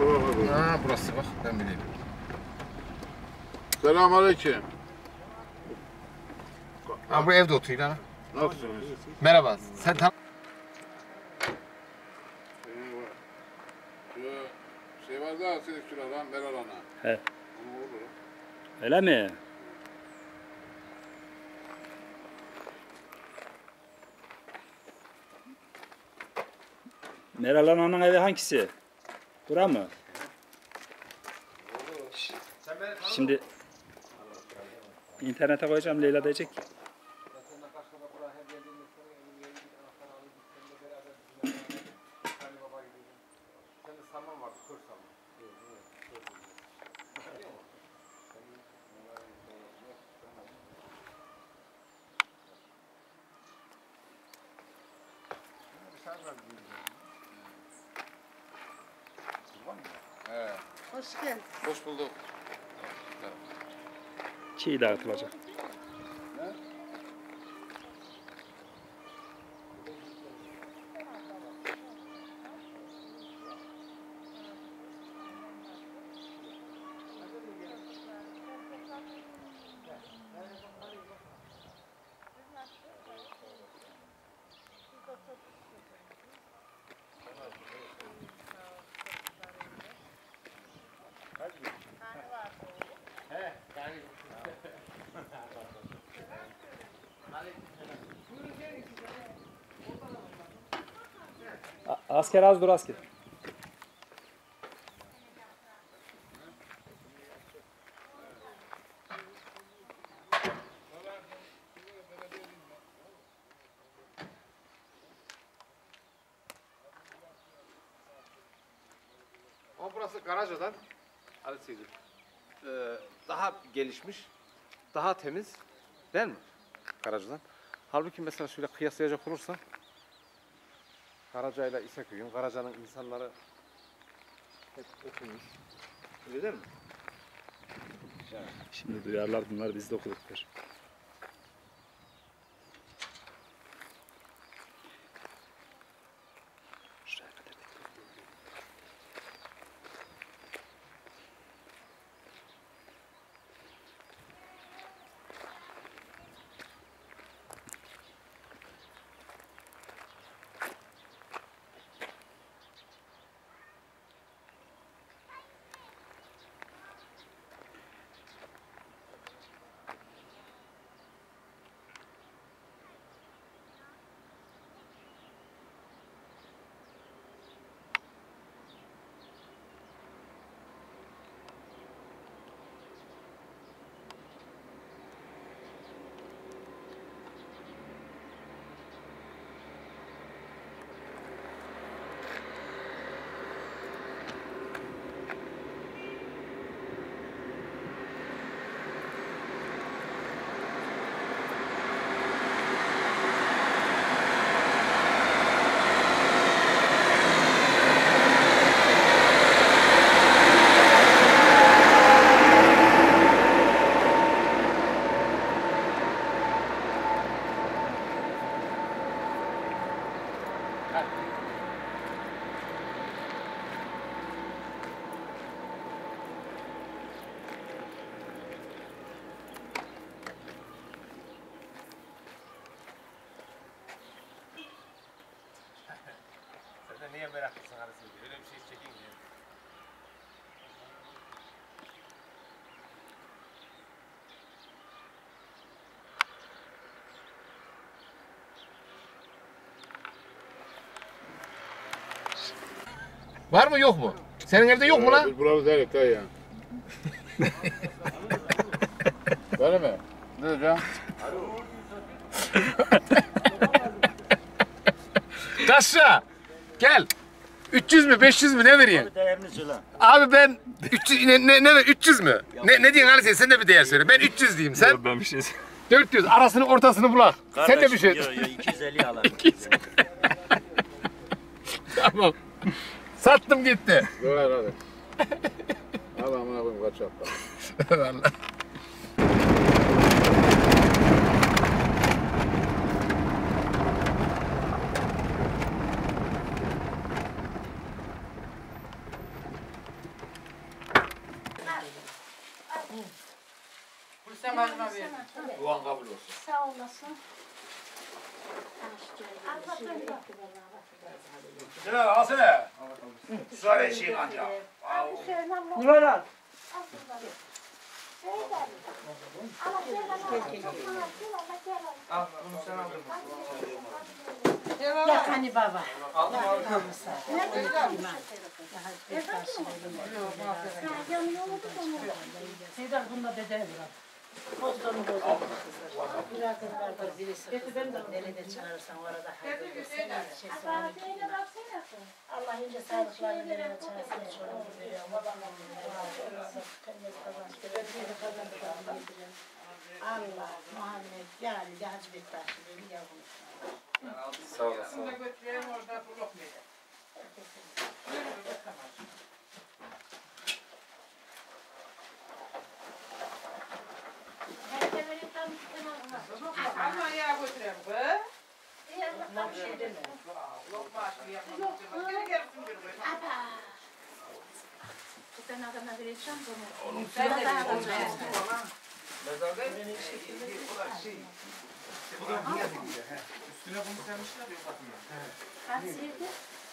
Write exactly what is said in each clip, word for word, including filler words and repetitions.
tarafa. Ha burası bak ben bileyim. Selamünaleyküm. Ha bu evde oturuyor lan. Nasılsınız? Merhaba. Sen tam Şu şey var da senin şuradan Meral Ana. He. Onu olur. Öyle mi? Meral Ana'nın evi hangisi? Bura mı? Şimdi internete koyacağım, Leyla diyecek. He. Hoş geldin. Hoş bulduk. Çiğ dağıtılacak. A- Asker az dur asker. Ama burası garaj olan Ali Seyirci. Ee, daha gelişmiş, daha temiz değil mi? Garajdan. Halbuki mesela şöyle kıyaslayacak olursa Karaca'yla İseköy'ün, Karaca'nın insanları hep ötümüş. Öyle değil mi? Şimdi duyarlar bunlar, biz de okuduk der. Şuraya kadar. Sen de niye meraklısın Ali Seyirci? Öyle bir şey çekeyim diye. Var mı yok mu? Senin evde yok mu lan? Biz buralı değiliz dayı ya. Öyle mi? Ne diyeceğim? Kaşra! Gel! üç yüz mü beş yüz mü ne vereyim? Değerini söyle. Abi ben üç yüz ne ne ne üç yüz mü? Ne ne diyorsun Ali Seyirci? Sen de bir değer söyle. Ben üç yüz diyeyim. Sen Ben bir şey dört yüz. Arasını ortasını bulak. Sen de bir şey. Yok yok iki yüz elli alalım. Tamam. Sattım gitti. Dur hadi hadi. Al amına koyayım kaç yaptı. Vallahi. Benim bacıma ver. Duan kabul olsun. Sağ olasın. Şöyle alsana. Sonra eşeğin ancak. Abi söyle Allah. Nur al. Al bunu sen aldın. Yak hani baba. Aldım aldım. Seydar bunda bedel bırak. Bozduğunu bozdu. Birazdan vardır birisi. Ben de nerede çağırırsan orada. Allah ince sağlıklarını verene çağırsın. Çoluğunu veriyorum. Allah Muhammed yani Hacı Bektaş'ı benim yavrum. Sağ olasın. Bunu da götürelim orada bu lokmayı. Almanya'ya götürelim bu. Lokma aşkı yapmak için. Geri geri sündür bu. Ben adama vereceğim bunu. Onun sen de bir olmayan. Mezarda bu da şey. Bu da niye diyor? Üstüne bunu sermişler ya bakın. Kaç yedi?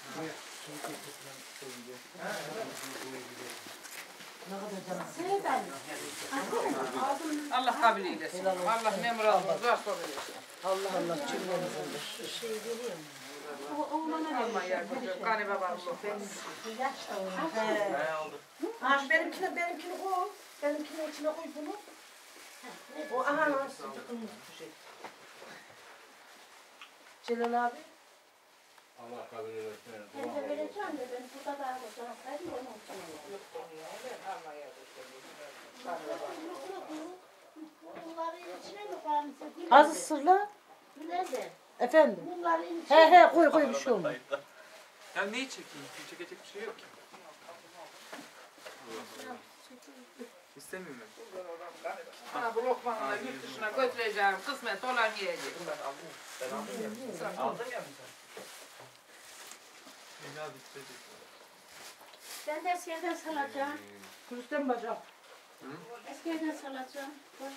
Seydar. Allah kabul eylesin. Allah memur almasın. Zor soru eylesin. Allah Allah cümlemizin şu şey veriyor mu? O oğlana Almanya'ya götürelim. Gani babam bu. ilaç da onu. Ha, benimkine, benimkini koy. Benimkinin içine koy bunu. O aha nasıl tıkılmış bir şey. Celal abi. Allah kabul etsin. Ben de vereceğim de ben burada daha da sanatlarım onu Yok onu ya. Ben Almanya'ya götürelim. Bunların içine mi koymuşsun? Aziz sırla. Güle de. Efendim. Bunların He içine. he koy koy bir şey olmaz. Ya neyi çekeyim? Çekecek bir şey yok ki. İstemiyorum ben. Ha bu lokmanı da yurt dışına götüreceğim. Kısmet olan yiyecek. Ben aldım ya. Sen aldın ya mı sen? Beni al bitirecek. Ben de eskiden salacağım. Rüstem bacak. Eskiden salacağım. Bak.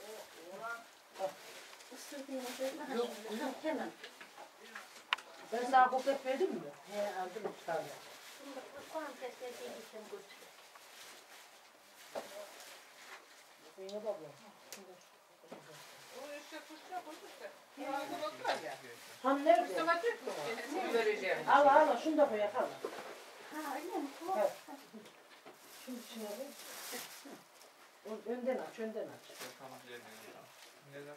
Isırdığını böyle. Yok, yok hemen. Ben sana kopya verdim mi? He aldım bir tane. Şimdi koyun kesmediği için götür. Zeynep abla. O işte kuşta kuşta. Ağzına oturar ya. Han nerede? Üstüme tut. Seni vereceğim. Al al şunu da koy yakala. Ha öyle mi? Evet. Şunu içine koy. O önden aç, önden aç. Tamam. Neden?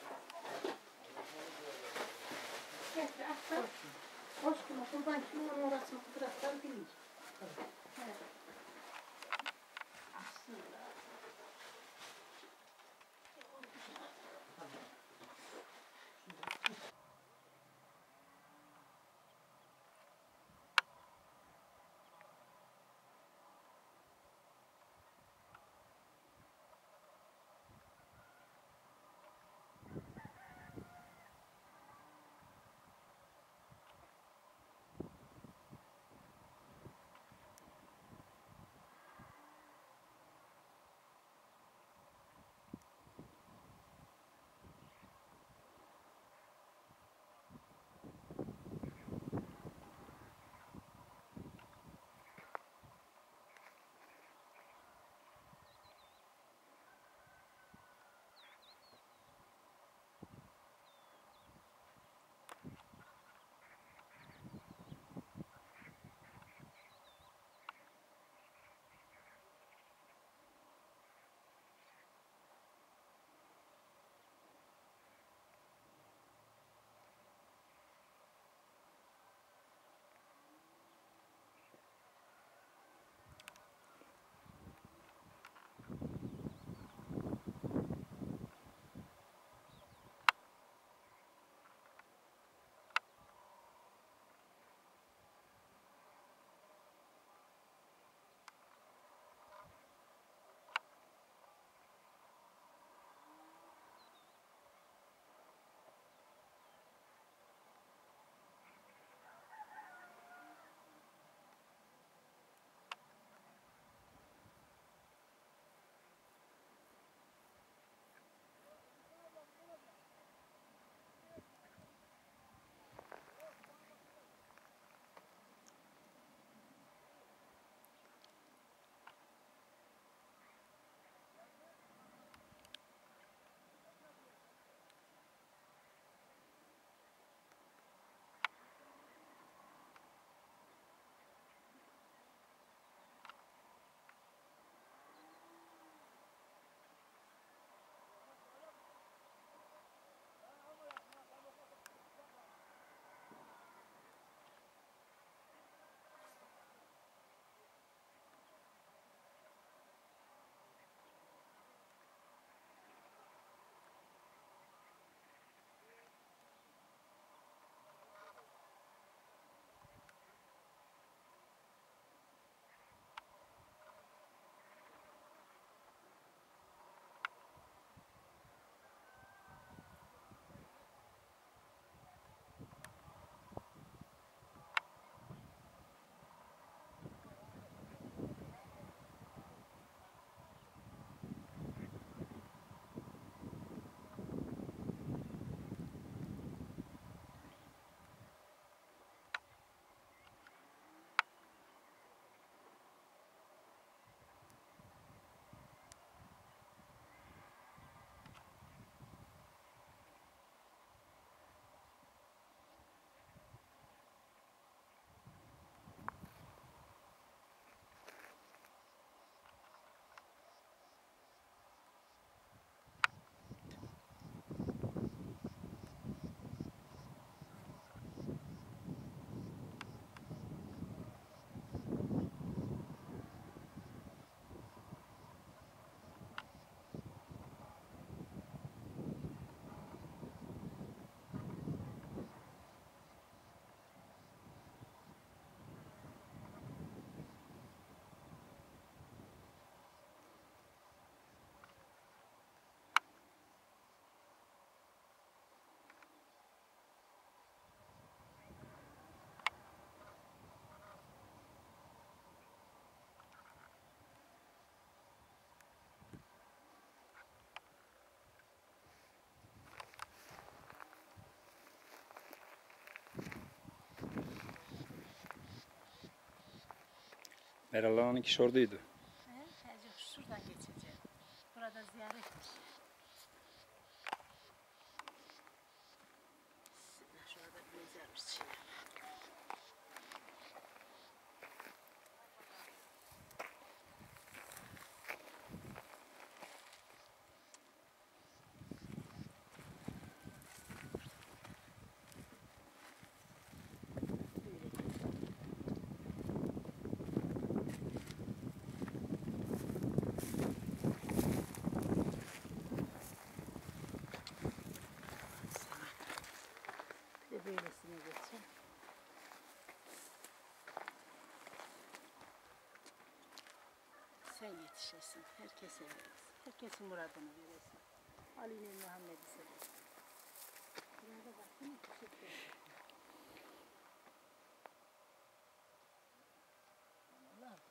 Gel atla. Hoş kuma kurban kimin orasını kudrattan değil. Evet. Aslında. Meral Hanım'ın kişi oradaydı. He, he, şuradan geçeceğim. Burada ziyaretmiş. Şurada bir güzelmiş. Bir de böylesine geçeceğim. Sen yetişirsin. Herkese veririz. Herkesin muradını verirsin. Ali'nin Muhammed'i seversin. Burada bak değil mi? Teşekkür ederim. Allah'ım.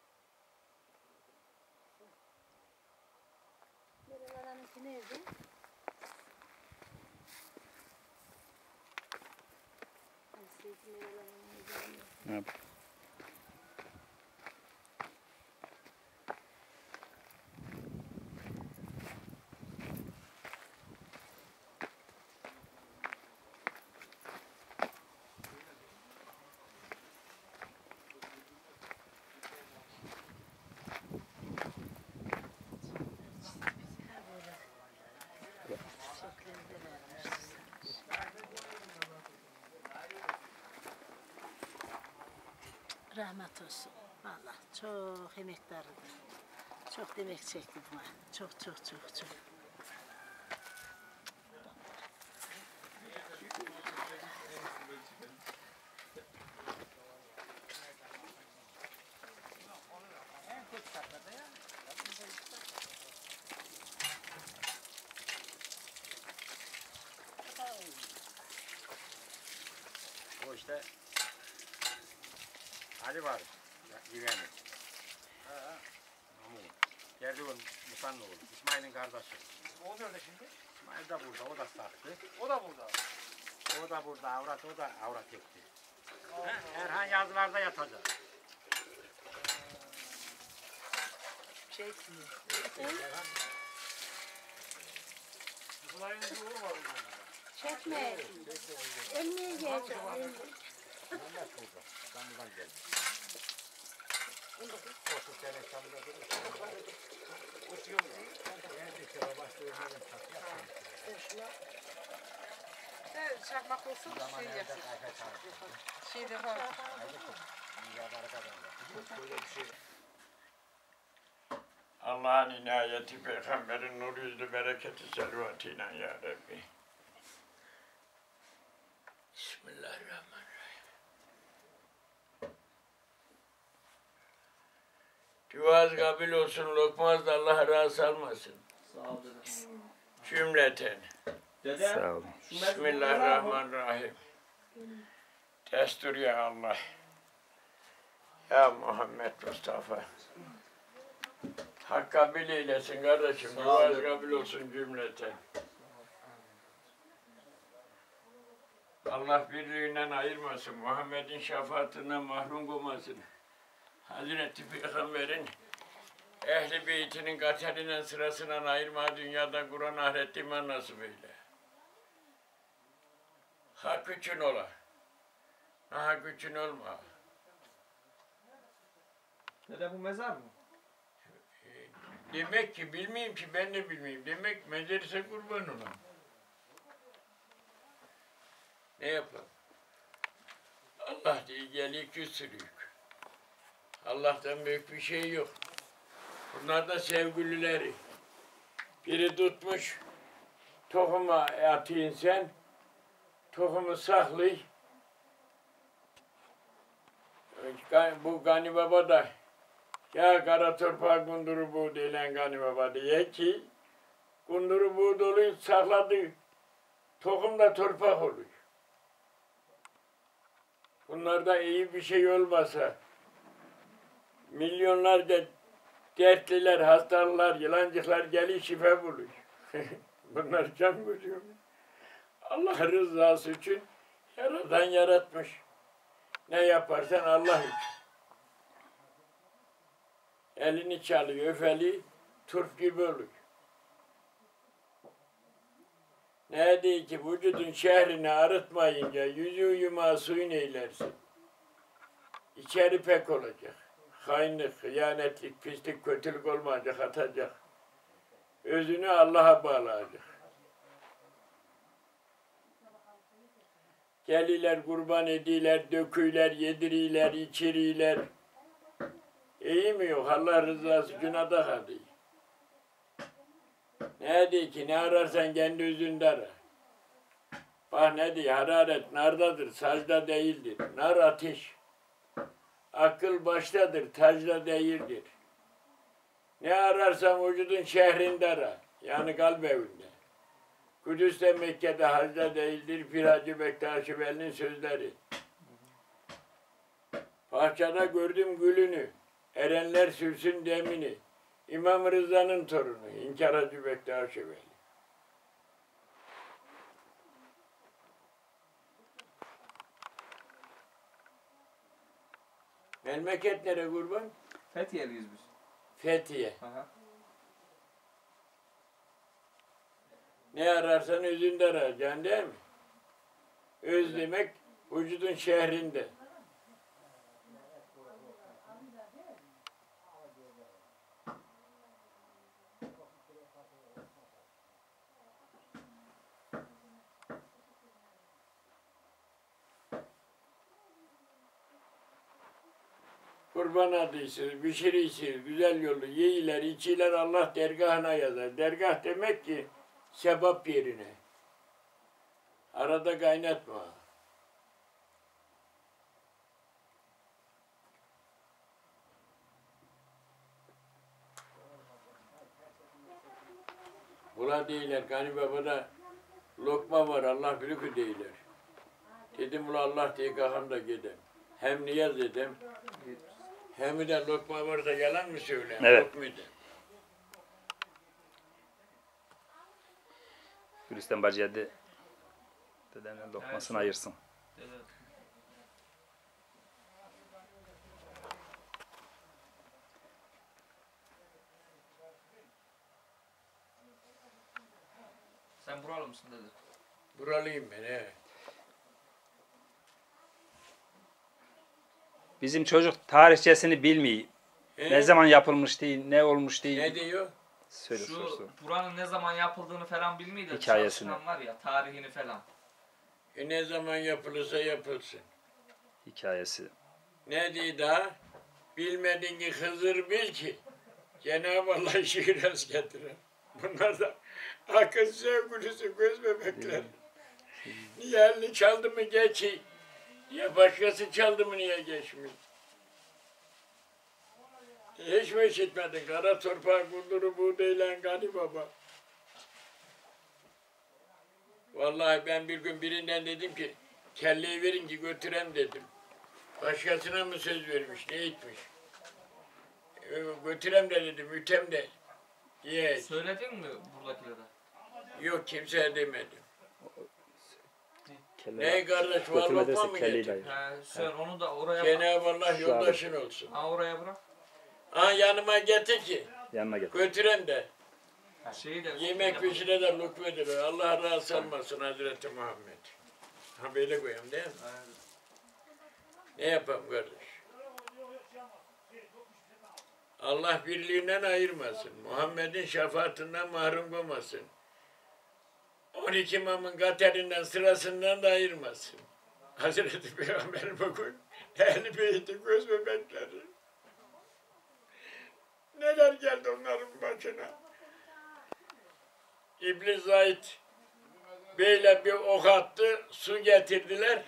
Meral Hanım'ınki nerede? Ay, sevgili Meral Hanım'ın üzerinde. Ne yap? Rahmet olsun. Vallahi çok emektardı. Çok demek çekti buna. Çok çok çok çok. O işte hadi var. Güvenli. Ha ha. Gerdiğin Musa'nın oğlu. İsmail'in kardeşi. O nerede şimdi? İsmail de burada. O da sattı. O da burada. O da burada. Avrat o da avrat etti. Ha, Erhan yazılarda yatacak. Şey etmiyor. Bunların bir oğlu var burada. Çekme. Emniye gelecek. Mehmet burada. İstanbul'dan geldi. otuz sene İstanbul'da durur. Neredeyse babası ölmeden satıyor. Evet, çakmak olsun şey yapsın. Şeyde var. Allah'ın inayeti, Peygamberin nur yüzlü bereketi selvatıyla ya Rabbi. Bismillahirrahmanirrahim. Duaz kabil olsun, lokmaz da Allah razı almasın. Sağ ol dede. Cümleten. Dede. Sağ olun. Bismillahirrahmanirrahim. Destur ya Allah. Ya Muhammed Mustafa. Hak kabil eylesin kardeşim. Duaz kabil olsun cümleten. Allah birliğinden ayırmasın. Muhammed'in şefaatinden mahrum olmasın. Hazreti Peygamber'in Ehl-i Beyt'inin katerinden sırasından ayırma, dünyada Kur'an ahirette iman nasip eyle. Hak için ola. Hak için olma. Dede bu mezar mı? Demek ki bilmeyeyim ki ben de bilmeyeyim. Demek mezarsa kurban olam. Ne yapalım? Allah diye geliyor küsürük. Allah'tan büyük bir şey yok. Bunlar da sevgilileri. Biri tutmuş, tohuma atayım sen, tohumu saklay. Bu Gani Baba da, ya kara torpağı kunduru buğdu ile Gani Baba diye ki, kunduru buğduluyu sakladı, tohum da torpak oluyor. Bunlarda iyi bir şey olmasa, milyonlarca dertliler, hastalılar, yılancıklar geliyor şifa buluyor. Bunlar can buluyor. Allah rızası için yaradan yaratmış. Ne yaparsan Allah için. Elini çalıyor, öfeli, turp gibi olur. Ne diyor ki vücudun şehrini arıtmayınca yüzü yumağı suyun eylersin. İçeri pek olacak. Hainlik, hıyanetlik, pislik, kötülük olmayacak, atacak. Özünü Allah'a bağlayacak. Geliler, kurban ediler, döküler, yediriler, içiriler. İyi mi yok? Allah rızası günahda kaldı. Ne diyor ki ne ararsan kendi özünde ara. Bak ne diyor? Hararet nardadır, sacda değildir. Nar ateş. Akıl baştadır, tacda değildir. Ne ararsan vücudun şehrinde ara. Yani kalp evinde. Kudüs'te Mekke'de hacda değildir. Pir Hacı Bektaş Veli'nin sözleri. Bahçede gördüm gülünü. Erenler sürsün demini. İmam Rıza'nın torunu. İnkar Hacı Bektaş Veli. Memleket nere kurban? Fethiyeliyiz biz. Fethiye. Aha. Ne ararsan özünde arayacaksın değil mi? Öz demek vücudun şehrinde. Kurban adıyısınız, pişirirsiniz, güzel yolu, yiyiler, içiler Allah dergahına yazar. Dergah demek ki sebap yerine. Arada kaynatma. Bula değiller, Gani Baba'da lokma var, Allah bilir değiller. Dedim ula Allah diye kalkam da gidem. Hem niyaz edem, hem de lokma var da yalan mı söyleyeyim? Evet. Lokmaydı. Gülistan Bacı'ya de dedenin lokmasını Evet. ayırsın. Dede. Sen buralı mısın dede? Buralıyım ben he. Bizim çocuk tarihçesini bilmiyor. He? Ne zaman yapılmış değil, ne olmuş değil. Ne diyor? Söyle sor sor. Şu buranın ne zaman yapıldığını falan bilmiyor da Hikayesini. çalışan var ya, tarihini falan. E ne zaman yapılırsa yapılsın. Hikayesi. Ne diyor daha? Bilmediğin ki Hızır bil ki Cenab-ı Allah işi rast getirir. Bunlar da akıl sevgilisi göz bebekler. Niye elini çaldı mı geçi? Niye başkası çaldı mı niye geçmiyor? Hiç mi işitmedin? Kara torpağı kunduru buğdayla Gani Baba. Vallahi ben bir gün birinden dedim ki kelleyi verin ki götürem dedim. Başkasına mı söz vermiş, ne etmiş? Ee, götürem de dedim, ütem de. Ye. Söyledin mi buradakilere? Yok kimseye demedim. Kelle, Ne kardeş, var götürme lokma desek mı kelleyi getirdin? dayı. He, sen onu da oraya bırak. Cenab-ı Allah Şu yoldaşın olsun. Ha, oraya bırak. Ha yanıma getir ki Yanına gel. götürem de. Şeyi de Yemek peşine de lukma edilir. Allah razı olmasın Hazreti Muhammed. Ha böyle koyayım değil mi? Ne yapalım kardeş? Allah birliğinden ayırmasın. Muhammed'in şefaatinden mahrum olmasın. on iki imamın katerinden sırasından da ayırmasın. Hazreti Peygamber bugün ehl-i beyti göz bebekleri. Neler geldi onların başına? İblis Zahid böyle bir ok attı, su getirdiler.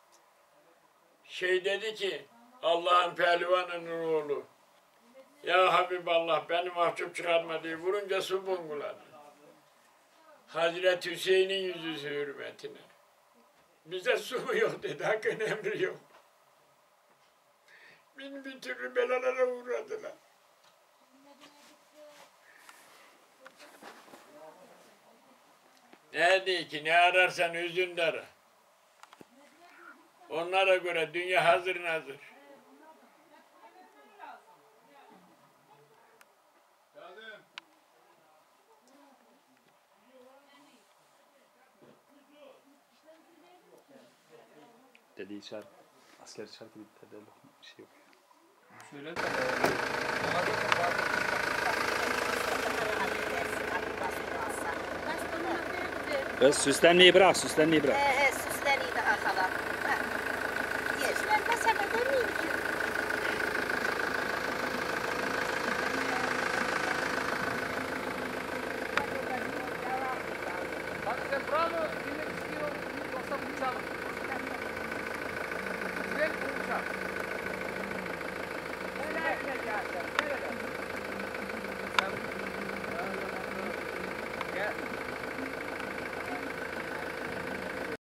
Şey dedi ki, Allah'ın pehlivanının oğlu. Ya Habiballah beni mahcup çıkarma diye vurunca su bunguladı. Hazreti Hüseyin'in yüzü hürmetine. Bize su mu yok dedi, hakkın emri yok. Bin bir türlü belalara uğradılar. Ne diyor ki, ne ararsan özünde ara. Onlara göre dünya hazır hazır. Dediği şarkı, asker şarkı bir tedel bir şey yok. Söyle de. Kız süslenmeyi bırak, süslenmeyi bırak. He he süsleniyi de arkadan. Süslenmesem edemeyim ki. Bak sen bravo dinlemek istiyorum. Yoksa uçalım. Güzel bir uçak. Öyle yapacağız.